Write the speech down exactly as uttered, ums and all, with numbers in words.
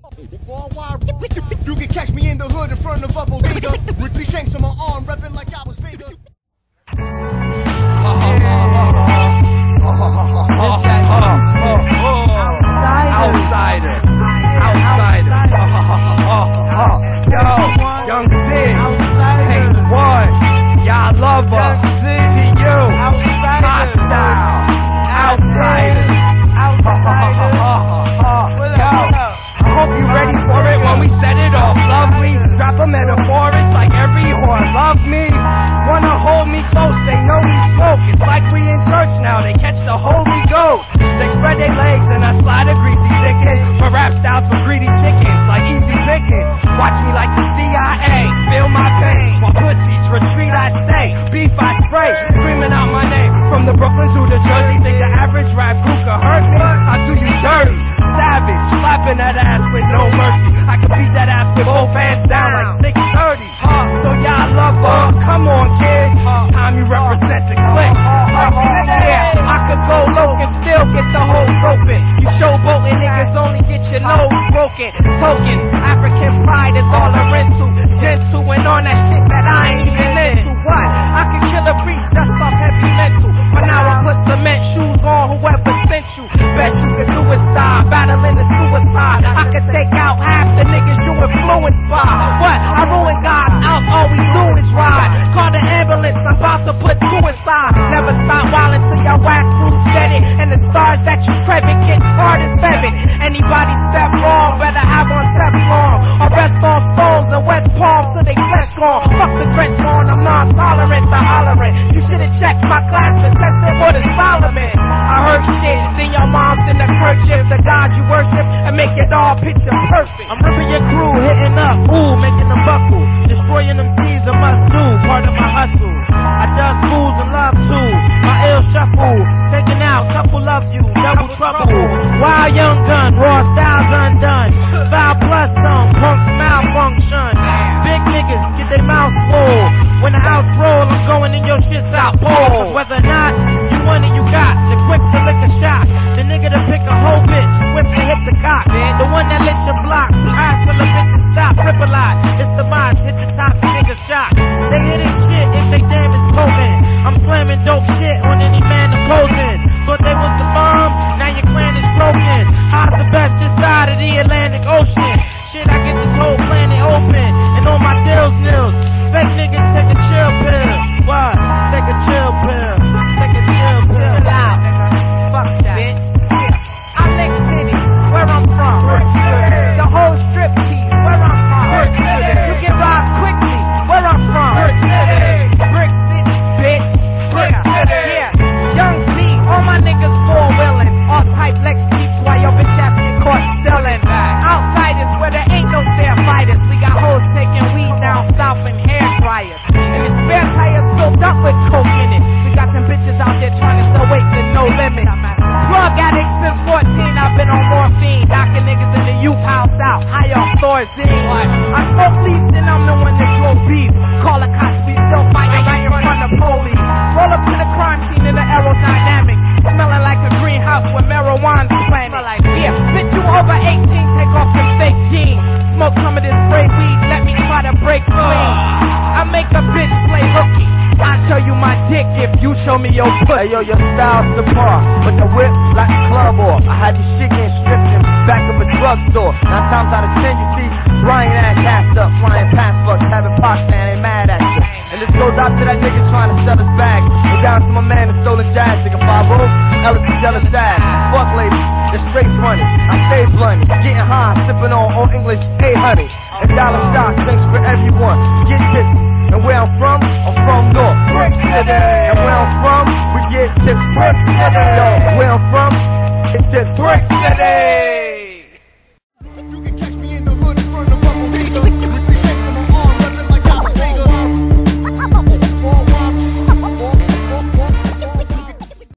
You can catch me in the hood in front of a bodega with three shanks on my arm, repping like I was Vader. Outsidaz, Outsidaz, yo, Young Sid, Pace One, y'all love her, T U, Hostile, Outsidaz, yo, I hope you ready for it when we set it off, lovely, drop a metaphorist like every whore, love me, wanna hold me close, they know we smoke, it's like we in church now, they catch the Holy Ghost, they spread their legs and I slide a greasy dick in, my rap styles for greedy chickens, like easy pickings, watch me like the C I A, feel my pain, while pussies retreat I stay, beef I spray, screaming out my name, from the Brooklyn to the Jersey, think the average rap crew could hurt me, I'll do you dirty, savage, slapping that ass with no mercy, I can beat that ass with both hands down like six thirty, so y'all love her, come on kid, it's time you represent the clique, yeah, I could go low and still get the hoes open, you showboating niggas only get your nose broken, tokens, African pride is all I'm into, gentle and on that shit that I ain't even into, what, I could kill a priest just off heavy mental, for now I put cement shoes on whoever sent you, best you can do is die, battling the suicide, I could take out half the niggas you influenced by, what, I ruin God's house, all we do is ride, call the ambulance, I'm about to put two inside, never stop wildin' till y'all whack crews get it, and the stars that you credit get tarred and feathered, anybody step wrong, better have on Teflon, or rest on skulls and West Palm till they flesh gone, fuck the threats on, I'm non-tolerant to hollering, you should've checked my class and tested for the Solomon, I heard shit, then your mom's in the kerchief, the gods you worship, and make it all picture perfect, I'm ripping your crew, hitting up, ooh, making them buckle, destroying them seeds a must do, part of my hustle, I does fools and love too, my ill shuffle, taking out, couple love you, double trouble, wild young gun, raw styles undone, foul plus some, punks malfunction, big niggas get their mouth swole, when the house roll, I'm going in your shit's out pole, whether or not you want it, you got, the quick to lick a shot, the nigga to pick a whole bitch, swift to hit the cock, the one that lit your block, pass till the bitches stop, rip a lot, it's the mods, hit the top, the nigga shot, they hit his shit if they damn is potent, I'm slamming dope shit on any man opposing, thought they was the bomb, now your clan is broken, how's the best this side of the Atlantic Ocean, shit I get this whole planet open, and all my deals nils, fake niggas take a chill pill, what, take a chill pill, take a chill pill, chill out, fuck that, bitch, yeah, I lick titties, where I'm from, the whole strip tease, where I'm from, you get robbed quickly, where I'm from, Brick City, bitch, Brick City, yeah, Young Z, all my niggas four-wheeling, all type Lex Jeeps while your bitch ass get caught stealing, Outsidaz where there ain't no fair fighters, we got hoes taking weed down south and hair dryers, and the spare tires filled up with coke in it, we got them bitches out there trying to sell weight to no limit, drug addict since fourteen, I've been on morphine, knocking niggas in the youth house out, high off Thorazine, I smoke leaf, then I'm the one that grow beef, call the cops, we still fighting right in front of police, roll up to the crime scene in the aerodynamic, smelling like a greenhouse where marijuana's planted, like, yeah, bitch you over eighteen, take off them fake jeans, smoke some of this great weed, let me try to break clean, I make a bitch play hooky, I'll show you my dick if you show me your pussy. Hey yo, your style's subpar, but the whip like a club off. I had this shit getting stripped in back of a drugstore. Nine times out of ten, you see Brian ass assed up, flying past fucks, having pox saying they mad at you. And this goes out to that nigga trying to sell his bags. Go down to my man that stolen jazz, take a five oh, Ellis and jealous ass. Fuck ladies, they're straight funny. I stay blunt, getting high, sipping on old English, hey honey. And dollar shots, drinks for everyone. Get to